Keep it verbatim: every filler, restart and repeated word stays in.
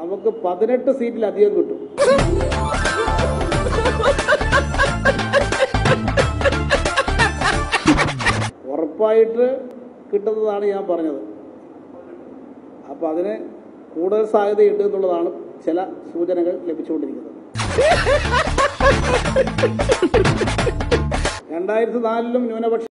നമുക്ക് പതിനെട്ട് സീറ്റിലധികം കിട്ടും. ഉറപ്പായിട്ട് കിട്ടുന്നതാണ് ഞാൻ പറഞ്ഞത്. അപ്പം അതിന് കൂടുതൽ സാധ്യതയുണ്ട് എന്നുള്ളതാണ് ചില സൂചനകൾ ലഭിച്ചുകൊണ്ടിരിക്കുന്നത്. രണ്ടായിരത്തി നാലിലും ന്യൂനപക്ഷ